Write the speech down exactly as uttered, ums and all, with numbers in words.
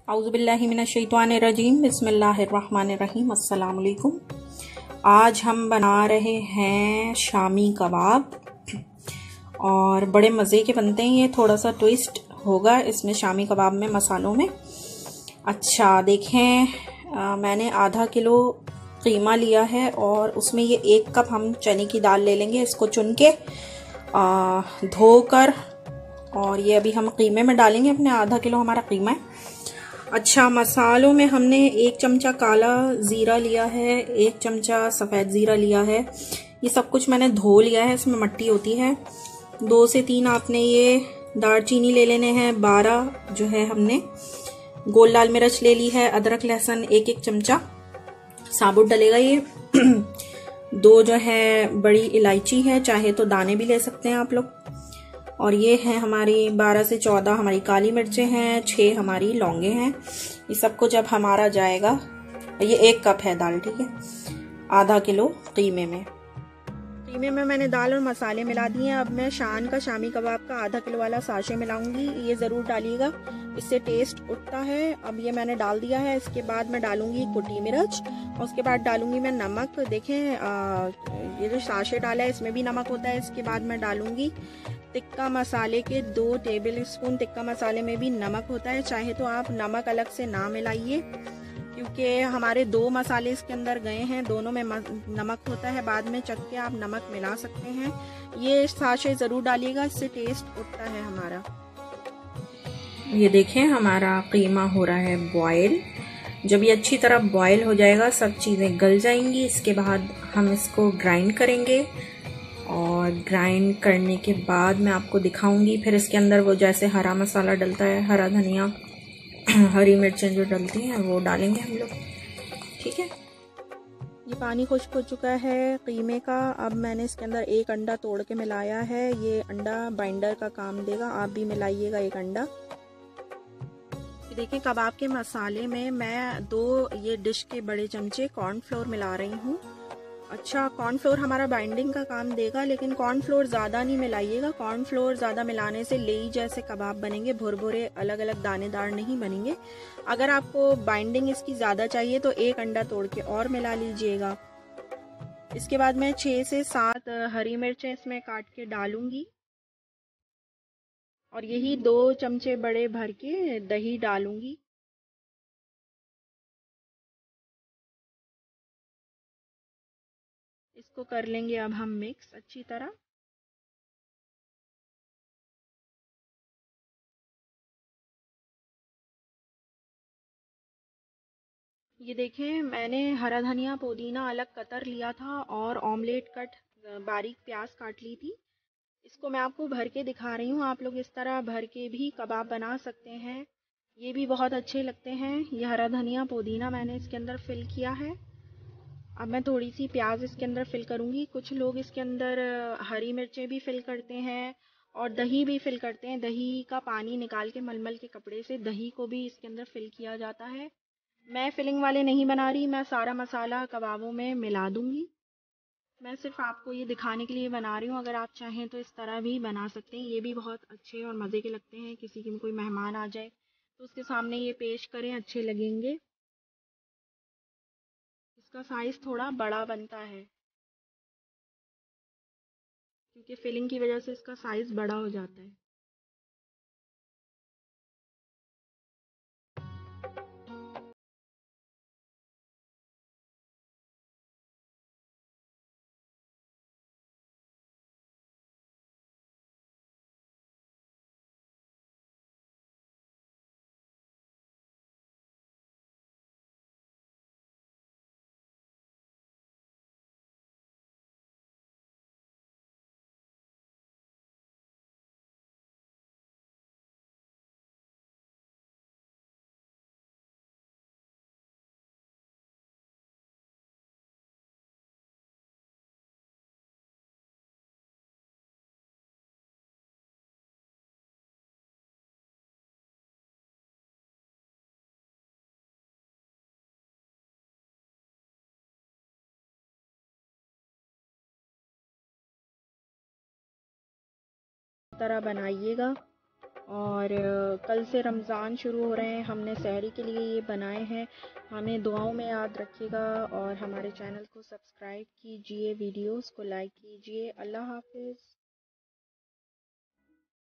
औज़ुबिल्लाहि मिनश्शैतानिर्रजीम बिस्मिल्लाहिर्रहमानिर्रहीम अस्सलाम वालेकुम। आज हम बना रहे हैं शामी कबाब और बड़े मज़े के बनते हैं। ये थोड़ा सा ट्विस्ट होगा इसमें शामी कबाब में मसालों में। अच्छा देखें, आ, मैंने आधा किलो कीमा लिया है और उसमें ये एक कप हम चने की दाल ले लेंगे। इसको चुन के धोकर और ये अभी हम कीमे में डालेंगे। अपने आधा किलो हमारा कीमा है। अच्छा, मसालों में हमने एक चमचा काला ज़ीरा लिया है, एक चमचा सफ़ेद ज़ीरा लिया है। ये सब कुछ मैंने धो लिया है, इसमें मट्टी होती है। दो से तीन आपने ये दालचीनी ले लेने हैं। बारह जो है हमने गोल लाल मिर्च ले ली है। अदरक लहसुन एक एक चमचा साबुत डलेगा ये। दो जो है बड़ी इलायची है, चाहे तो दाने भी ले सकते हैं आप लोग। और ये है हमारी बारह से चौदह हमारी काली मिर्चें हैं, छः हमारी लौंगे हैं। ये सबको जब हमारा जाएगा, ये एक कप है दाल, ठीक है, आधा किलो कीमे में। कीमे में मैंने दाल और मसाले मिला दिए हैं। अब मैं शान का शामी कबाब का आधा किलो वाला साशे मिलाऊंगी। ये ज़रूर डालिएगा, इससे टेस्ट उठता है। अब ये मैंने डाल दिया है। इसके बाद मैं डालूंगी कुटी मिर्च और उसके बाद डालूंगी मैं नमक। देखें, आ, ये जो साशे डाला है इसमें भी नमक होता है। इसके बाद मैं डालूंगी टिक्का मसाले के दो टेबल स्पून। टिक्का मसाले में भी नमक होता है, चाहे तो आप नमक अलग से ना मिलाइए क्योंकि हमारे दो मसाले इसके अंदर गए हैं, दोनों में नमक होता है। बाद में चख के आप नमक मिला सकते हैं। ये साशे ज़रूर डालिएगा, इससे टेस्ट उठता है हमारा। ये देखें, हमारा कीमा हो रहा है बॉयल। जब ये अच्छी तरह बॉयल हो जाएगा, सब चीज़ें गल जाएंगी। इसके बाद हम इसको ग्राइंड करेंगे और ग्राइंड करने के बाद मैं आपको दिखाऊंगी। फिर इसके अंदर वो जैसे हरा मसाला डलता है, हरा धनिया, हरी मिर्चें जो डलती हैं वो डालेंगे हम लोग, ठीक है। ये पानी खुश्क हो चुका है कीमे का। अब मैंने इसके अंदर एक अंडा तोड़ के मिलाया है। ये अंडा बाइंडर का काम देगा, आप भी मिलाइएगा एक अंडा। देखिए, कबाब के मसाले में मैं दो ये डिश के बड़े चमचे कॉर्नफ्लोर मिला रही हूँ। अच्छा, कॉर्नफ्लोर हमारा बाइंडिंग का काम देगा, लेकिन कॉर्नफ्लोर ज़्यादा नहीं मिलाइएगा। कॉर्नफ्लोर ज़्यादा मिलाने से लेई जैसे कबाब बनेंगे, भुरभुरे अलग अलग दानेदार नहीं बनेंगे। अगर आपको बाइंडिंग इसकी ज़्यादा चाहिए तो एक अंडा तोड़ के और मिला लीजिएगा। इसके बाद मैं छः से सात हरी मिर्चें इसमें काट के डालूंगी और यही दो चमचे बड़े भर के दही डालूंगी। इसको कर लेंगे अब हम मिक्स अच्छी तरह। ये देखें, मैंने हरा धनिया पुदीना अलग कतर लिया था और ऑमलेट कट बारीक प्याज काट ली थी। इसको मैं आपको भर के दिखा रही हूँ। आप लोग इस तरह भर के भी कबाब बना सकते हैं, ये भी बहुत अच्छे लगते हैं। ये हरा धनिया पुदीना मैंने इसके अंदर फिल किया है। अब मैं थोड़ी सी प्याज इसके अंदर फिल करूँगी। कुछ लोग इसके अंदर हरी मिर्चें भी फिल करते हैं और दही भी फिल करते हैं। दही का पानी निकाल के मलमल के कपड़े से दही को भी इसके अंदर फिल किया जाता है। मैं फिलिंग वाले नहीं बना रही, मैं सारा मसाला कबाबों में मिला दूंगी। मैं सिर्फ आपको ये दिखाने के लिए बना रही हूँ। अगर आप चाहें तो इस तरह भी बना सकते हैं, ये भी बहुत अच्छे और मज़े के लगते हैं। किसी की कोई मेहमान आ जाए तो उसके सामने ये पेश करें, अच्छे लगेंगे। इसका साइज़ थोड़ा बड़ा बनता है क्योंकि फिलिंग की वजह से इसका साइज़ बड़ा हो जाता है। तरह बनाइएगा और कल से रमज़ान शुरू हो रहे हैं, हमने सहरी के लिए ये बनाए हैं। हमें दुआओं में याद रखिएगा और हमारे चैनल को सब्सक्राइब कीजिए, वीडियोस को लाइक कीजिए। अल्लाह हाफ़िज़।